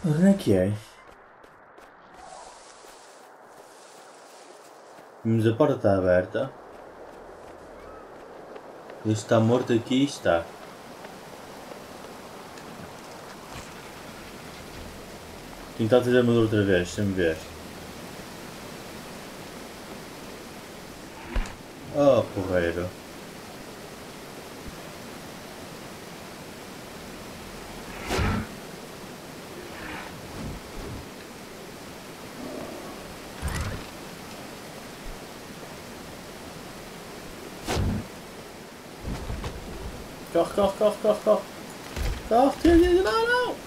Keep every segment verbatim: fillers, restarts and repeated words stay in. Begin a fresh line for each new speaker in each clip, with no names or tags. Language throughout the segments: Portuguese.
Onde é que é? Mas a porta está aberta. Ele está morto aqui e está. Tentar fazer a armadura outra vez, sem me ver. Oh, porreiro. Corre, corre, corre, corre, corre. Corre, tira, tira, não, não.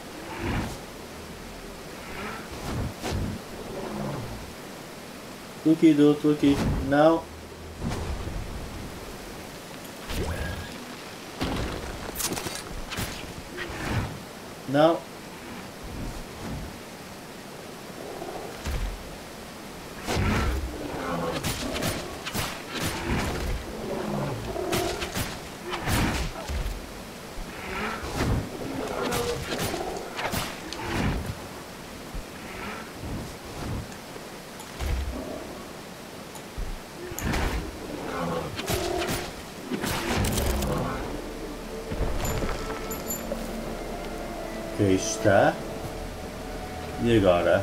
Estou aqui, estou aqui. Não. Não. Ok, está. E agora?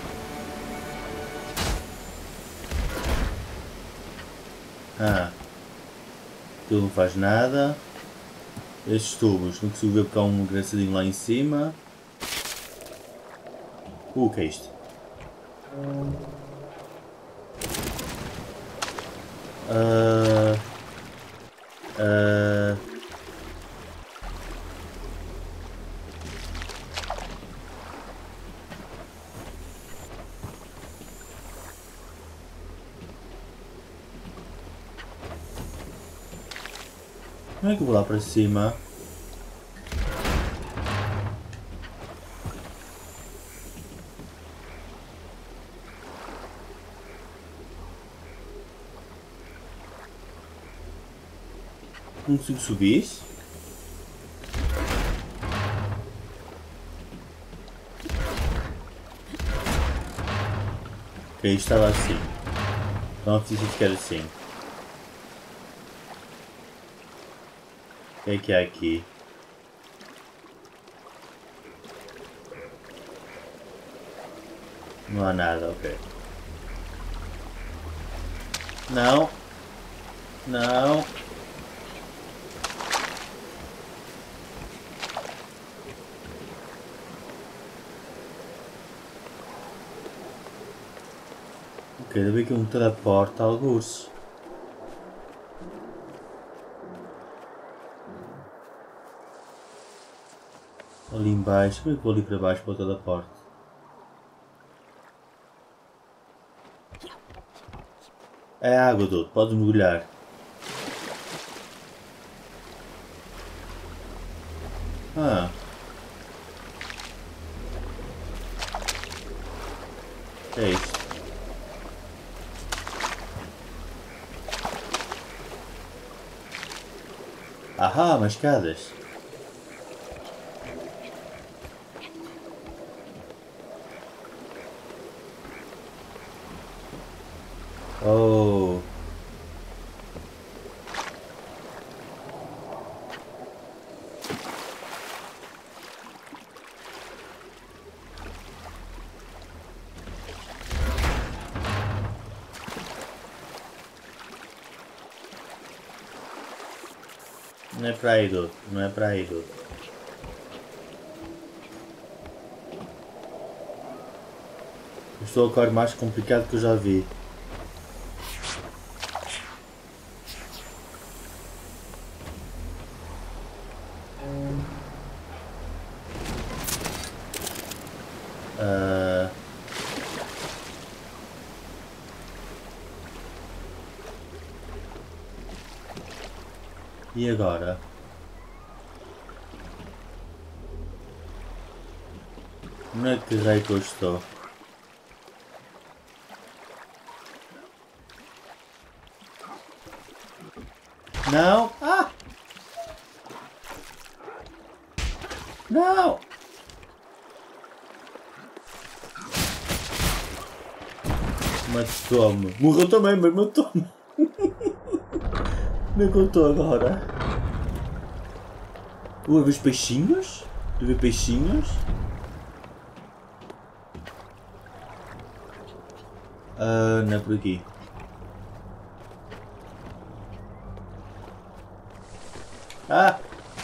Ah. Aquilo não faz nada. Estes tubos, não consigo ver porque há um engraçadinho lá em cima. Uh, o que é isto? Uh, uh, como é que eu vou lá para cima? Não consigo subir? Ok, isto estava assim. Não preciso ficar assim. O que é que há aqui? Não há nada, ok. Não. Não. Ok, deve haver aqui um teleporte a alguns. Ali em baixo, como é que vou ali para baixo para o teleporte? É água, Doutor, podes mergulhar. Ah. O que é isto? Ahá, mais escadas. Oh. Não é para aí, Doutor, não é para aí, Doutor. Estou a cor mais complicado que eu já vi. Uh... E agora? Onde é que raio que eu estou? Não! Ah! Não! Matou-me. Morreu também, mas matou-me. Como é que eu estou agora? Uh, a ver os peixinhos? Estou a ver peixinhos? Ah, não é por aqui. Ah!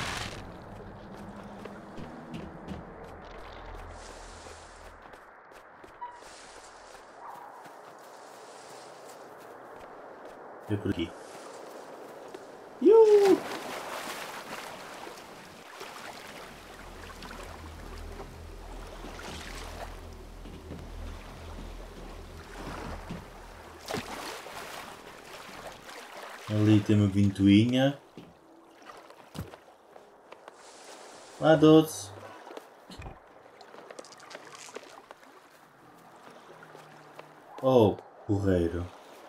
É por aqui. Iu! Ali tem uma ventoinha. Lá doce. Oh, porreiro.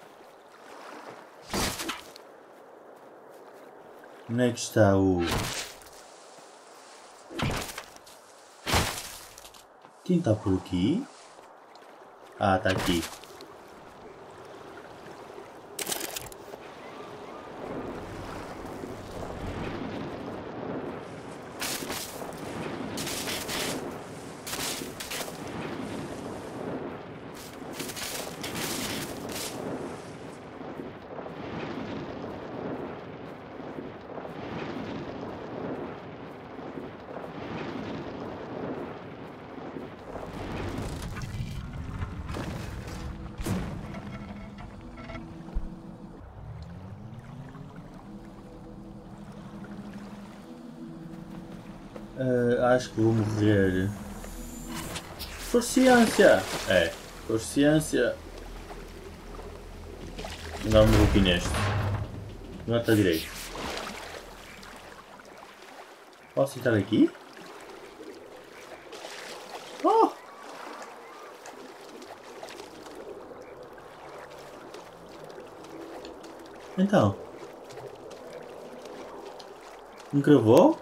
Onde é que está o... Quem está por aqui? Ah, está aqui. Uh, acho que vou morrer. Por ciência! É, por ciência. Não me vou aqui neste. Não está direito. Posso entrar aqui? Oh! Então. Me gravou?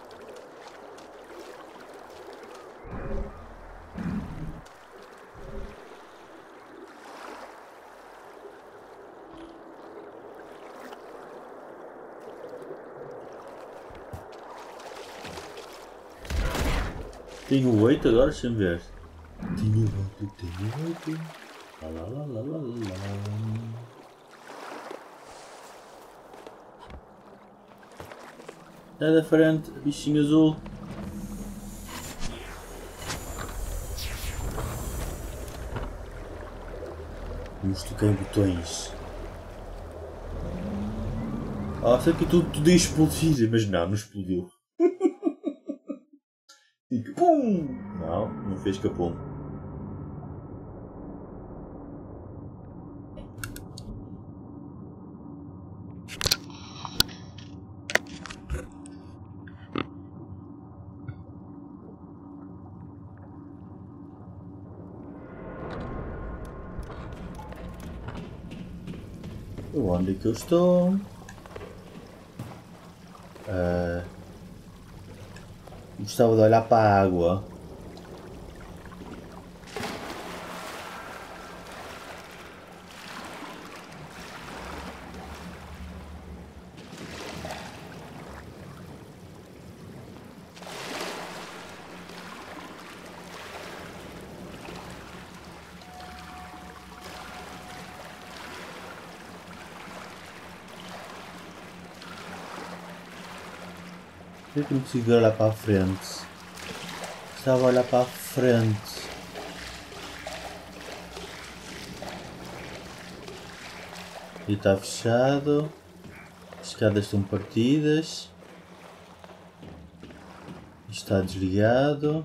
Tenho oito agora, deixa-me ver. Tenho oito, tenho oito. Lá, lá, lá, lá, lá, lá. Sai da frente, bichinho azul. Vamos tocar em botões. Ah, sei que tudo, tudo ia explodir, mas não, não explodiu. E pum! Não, não fez capum. Onde é que eu estou? Uh, gostava de olhar para a água. Por que não consigo olhar para a frente? Estava a olhar para a frente. E está fechado. As escadas estão partidas. Está desligado.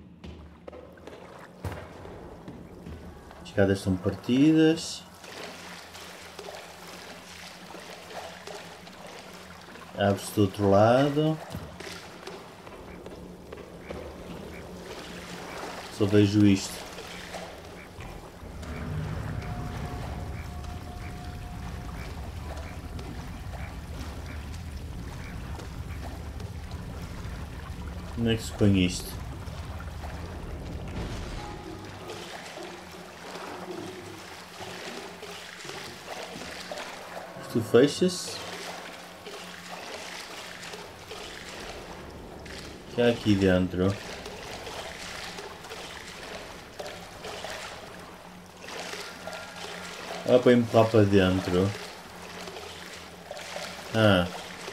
As escadas estão partidas. Abre-se do outro lado. Só vejo isto. Como é que se põe isto? Tu fechas. O que há aqui dentro? Olha para empurrar para dentro. Ah.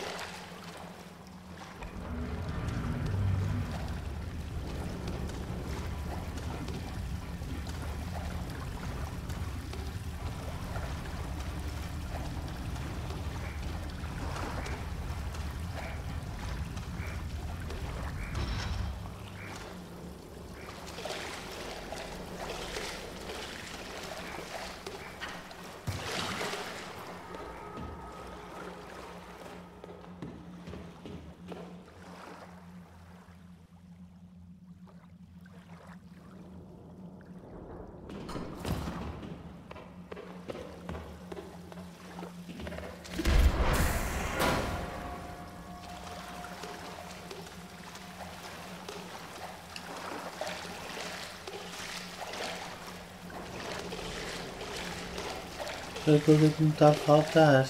É a coisa que me está a faltar.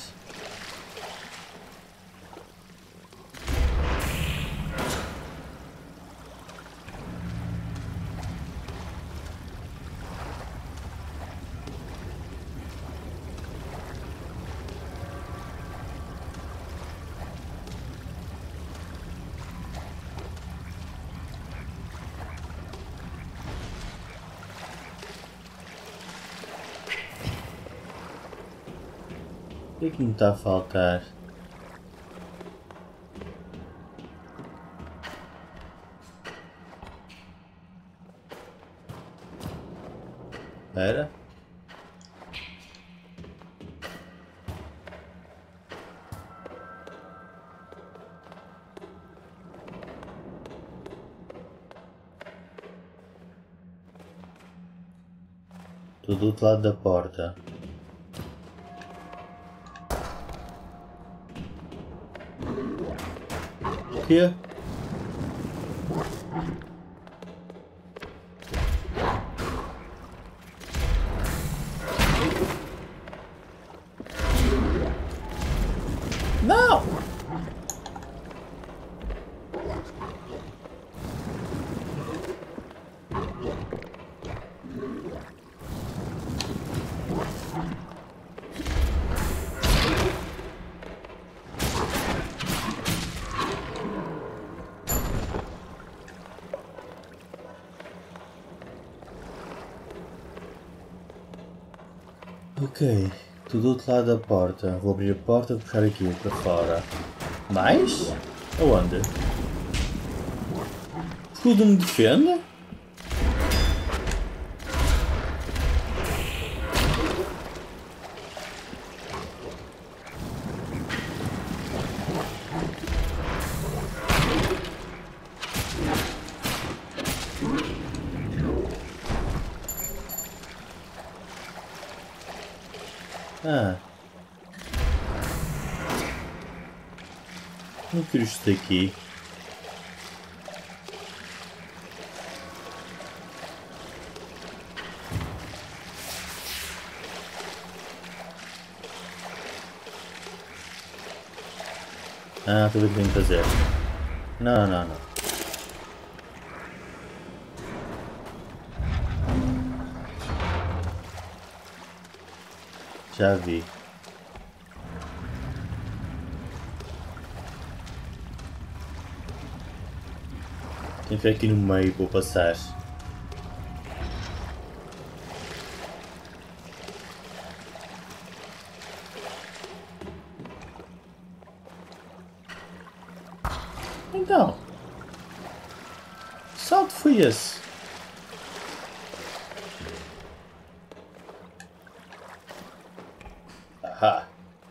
O que é que me está a faltar? Espera. Estou do outro lado da porta. O quê? Não! Ok, estou do outro lado da porta. Vou abrir a porta e puxar aqui para fora. Mais? Aonde? Escudo me defende? Ah. Não quero isto daqui. Ah, estou a ver o que tenho que fazer. Não, não, não. Já vi. Tem que ficar aqui no meio para passar. Então, que salto foi esse? Ah.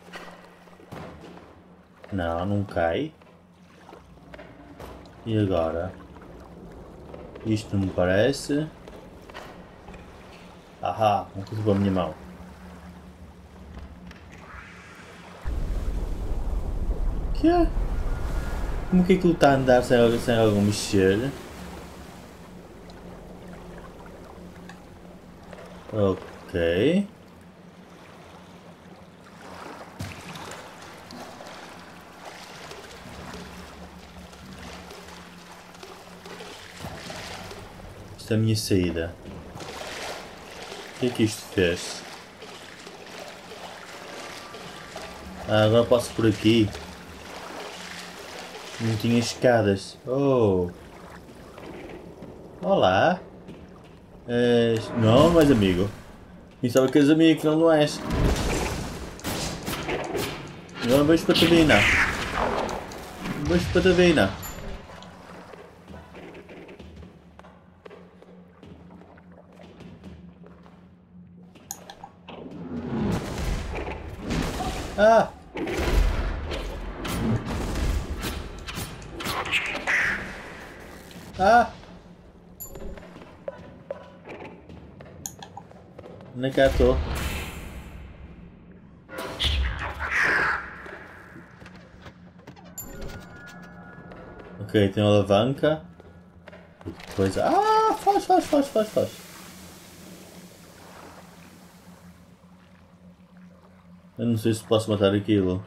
Não, não cai. E agora? Isto não me parece. Ahá, uma coisa para a minha mão. Que é? Como que aquilo está a andar sem, sem algo mexer? Ok. Esta é a minha saída. O que é que isto fez? Ah, agora passo por aqui. Não tinha escadas. Oh! Olá! És... Não, mais amigo. Pensava que és amigo, que não, não és. Agora vejo para a tabina. Vejo para a tabina. Ah! Ah! Onde é que estou? Ok, tem uma alavanca. E depois... Ah! Faz, faz, faz, faz, faz. Eu não sei se posso matar aquilo.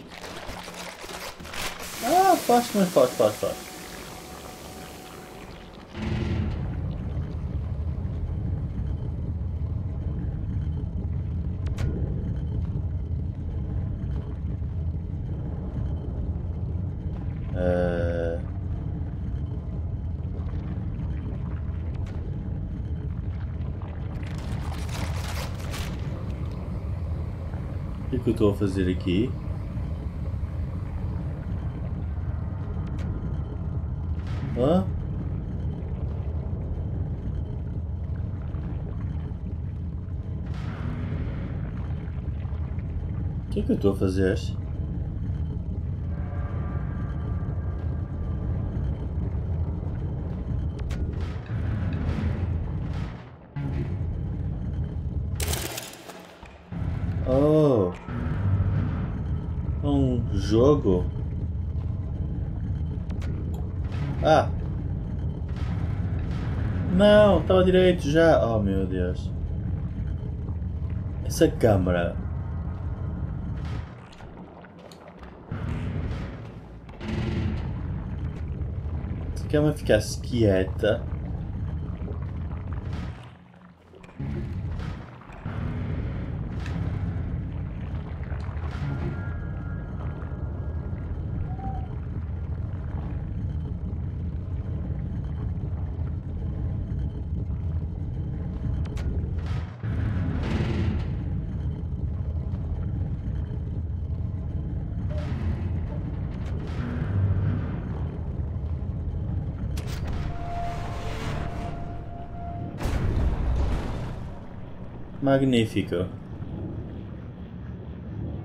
Ah, faz, mas faz, faz, faz. Uh... O que é que eu estou a fazer aqui? Hã? O que é que eu estou a fazer? Oh! É um jogo? Ah! Não, estava direito já! Oh meu Deus! Essa câmara... Se a câmera ficasse quieta... Magnífico.